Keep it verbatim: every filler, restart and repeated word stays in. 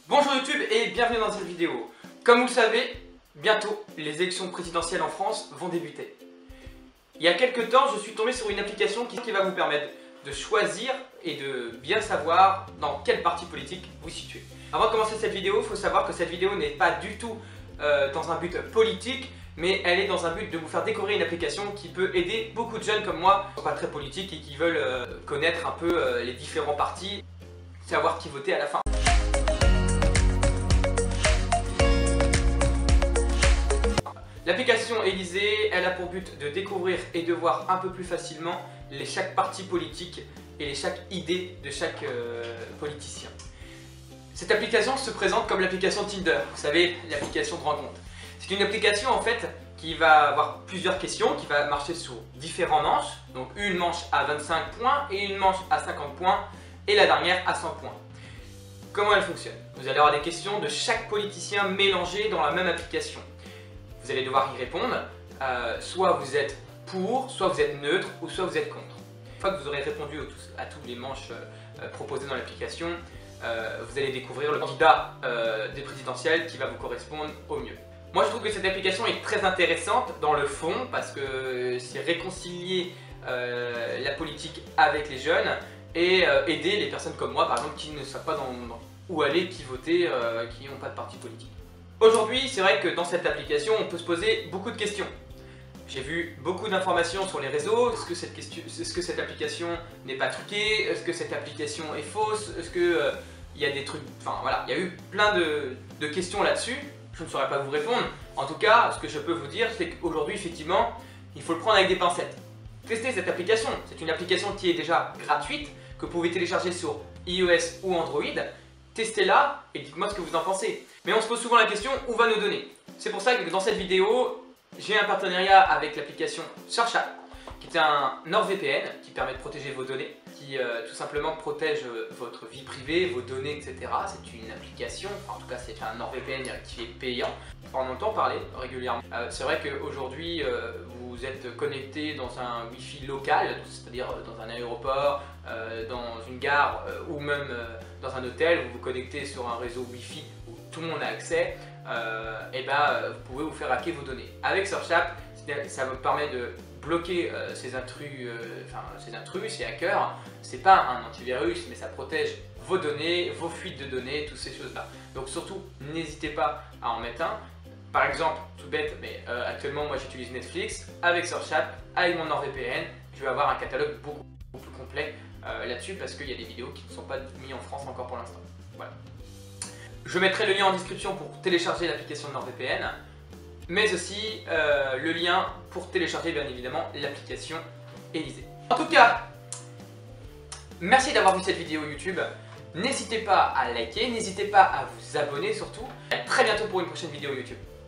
Bonjour YouTube et bienvenue dans cette vidéo. Comme vous le savez, bientôt les élections présidentielles en France vont débuter. Il y a quelques temps, je suis tombé sur une application qui va vous permettre de choisir et de bien savoir dans quel parti politique vous situez. Avant de commencer cette vidéo, il faut savoir que cette vidéo n'est pas du tout euh, dans un but politique, mais elle est dans un but de vous faire découvrir une application qui peut aider beaucoup de jeunes comme moi, qui ne sont pas très politiques et qui veulent euh, connaître un peu euh, les différents partis, savoir qui voter à la fin. L'application Élysée, elle a pour but de découvrir et de voir un peu plus facilement les chaque parti politique et les chaque idée de chaque euh, politicien. Cette application se présente comme l'application Tinder, vous savez, l'application de rencontre. C'est une application en fait qui va avoir plusieurs questions, qui va marcher sur différents manches, donc une manche à vingt-cinq points et une manche à cinquante points et la dernière à cent points. Comment elle fonctionne? Vous allez avoir des questions de chaque politicien mélangées dans la même application. Vous allez devoir y répondre, euh, soit vous êtes pour, soit vous êtes neutre, ou soit vous êtes contre. Une fois que vous aurez répondu à toutes les manches euh, proposées dans l'application, euh, vous allez découvrir le candidat euh, des présidentielles qui va vous correspondre au mieux. Moi je trouve que cette application est très intéressante dans le fond, parce que c'est réconcilier euh, la politique avec les jeunes et euh, aider les personnes comme moi par exemple qui ne savent pas dans, dans où aller, qui voter, euh, qui n'ont pas de parti politique. Aujourd'hui, c'est vrai que dans cette application, on peut se poser beaucoup de questions. J'ai vu beaucoup d'informations sur les réseaux. Est-ce que cette, question, est-ce que cette application n'est pas truquée? Est-ce que cette application est fausse? Est-ce qu'il euh, y a des trucs... Enfin voilà, il y a eu plein de, de questions là-dessus. Je ne saurais pas vous répondre. En tout cas, ce que je peux vous dire, c'est qu'aujourd'hui, effectivement, il faut le prendre avec des pincettes. Testez cette application. C'est une application qui est déjà gratuite, que vous pouvez télécharger sur iOS ou Android. Testez-la et dites-moi ce que vous en pensez. Mais on se pose souvent la question, où va nos données? C'est pour ça que dans cette vidéo, j'ai un partenariat avec l'application SearchApp, qui est un NordVPN qui permet de protéger vos données, qui euh, tout simplement protège votre vie privée, vos données, et cetera. C'est une application, enfin, en tout cas c'est un NordVPN qui est payant. On en entend parler régulièrement. Euh, c'est vrai qu'aujourd'hui, euh, vous êtes connecté dans un Wi-Fi local, c'est-à-dire dans un aéroport, euh, dans une gare euh, ou même euh, dans un hôtel, vous vous connectez sur un réseau Wi-Fi où tout le monde a accès, euh, et ben, vous pouvez vous faire hacker vos données. Avec SearchApp, ça vous permet de bloquer euh, ces intrus, euh, enfin ces intrus, ces hackers. C'est pas un antivirus, mais ça protège vos données, vos fuites de données, toutes ces choses-là. Donc surtout, n'hésitez pas à en mettre un. Par exemple, tout bête, mais euh, actuellement moi j'utilise Netflix. Avec SearchApp, avec mon NordVPN, je vais avoir un catalogue beaucoup, beaucoup plus complet euh, là-dessus parce qu'il y a des vidéos qui ne sont pas mises en France encore pour l'instant. Voilà. Je mettrai le lien en description pour télécharger l'application de NordVPN, mais aussi euh, le lien pour télécharger bien évidemment l'application Élysée. En tout cas, merci d'avoir vu cette vidéo YouTube. N'hésitez pas à liker, n'hésitez pas à vous abonner surtout. À très bientôt pour une prochaine vidéo YouTube.